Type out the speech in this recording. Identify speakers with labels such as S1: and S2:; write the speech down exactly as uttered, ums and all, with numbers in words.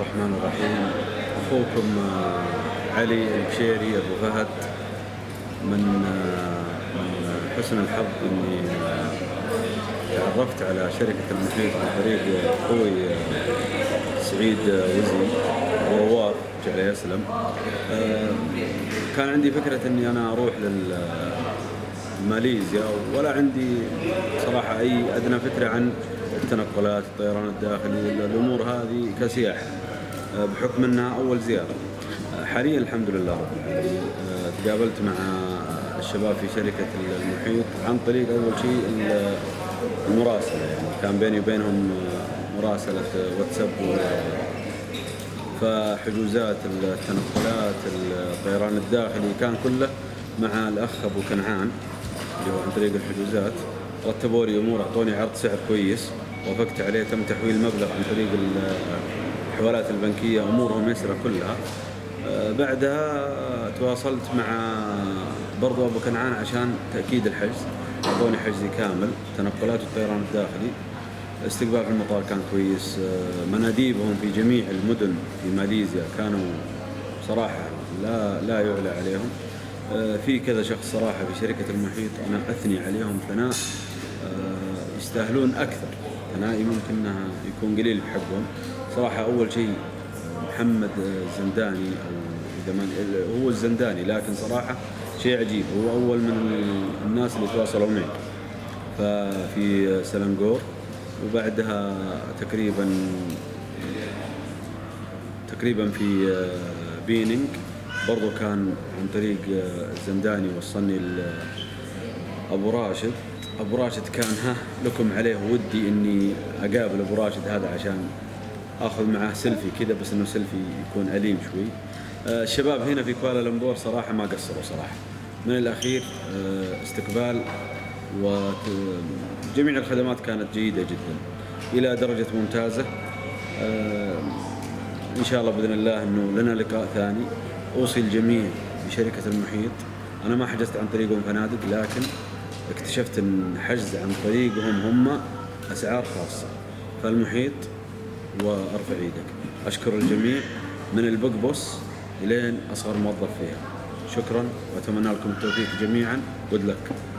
S1: الرحمن الرحيم. أخوكم علي البشيري أبو فهد. من من حسن الحظ إني تعرفت على شركة المحيط عن طريق أخوي سعيد وزي وواف جعله يسلم. كان عندي فكرة إني أنا أروح لماليزيا ولا عندي صراحة أي أدنى فكرة عن التنقلات، الطيران الداخلي، الأمور هذه كسياحة، بحكم أنها أول زيارة. حاليا الحمد لله رب العالمين تقابلت مع الشباب في شركة المحيط عن طريق أول شيء المراسلة، يعني كان بيني وبينهم مراسلة واتساب، فحجوزات التنقلات الطيران الداخلي كان كله مع الأخ أبو كنعان اللي هو عن طريق الحجوزات. رتبوا لي أمور، أعطوني عرض سعر كويس وافقت عليه، تم تحويل المبلغ عن طريق الحوالات البنكية، أمورهم يسرى كلها. بعدها تواصلت مع برضو أبو كنعان عشان تأكيد الحجز، أعطوني حجزي كامل تنقلات الطيران الداخلي. استقبال في المطار كان كويس، مناديبهم في جميع المدن في ماليزيا كانوا صراحة لا لا يعلى عليهم. في كذا شخص صراحة في شركة المحيط أنا أثني عليهم ثناء يستاهلون أكثر ثنائي ممكن يكون قليل بحقهم صراحة. أول شيء محمد الزنداني، أو إذا ما هو الزنداني، لكن صراحة شيء عجيب، هو أول من الناس اللي تواصلوا معي ففي سلنغور، وبعدها تقريبا تقريبا في بينينغ برضو كان عن طريق الزنداني وصلني أبو راشد. أبو راشد كان ها لكم عليه ودي إني أقابل أبو راشد هذا عشان أخذ معاه سيلفي كذا، بس إنه سيلفي يكون أليم شوي. الشباب هنا في كوالالمبور صراحة ما قصروا صراحة، من الأخير استقبال وجميع الخدمات كانت جيدة جدا إلى درجة ممتازة. إن شاء الله بإذن الله إنه لنا لقاء ثاني. أوصي الجميع بشركة المحيط، أنا ما حجزت عن طريقهم فنادق، لكن اكتشفت أن حجز عن طريقهم هم أسعار خاصة. فالمحيط وأرفع إيدك. أشكر الجميع من البق بوس إلين أصغر موظف فيها. شكرا وأتمنى لكم التوفيق جميعا. good luck.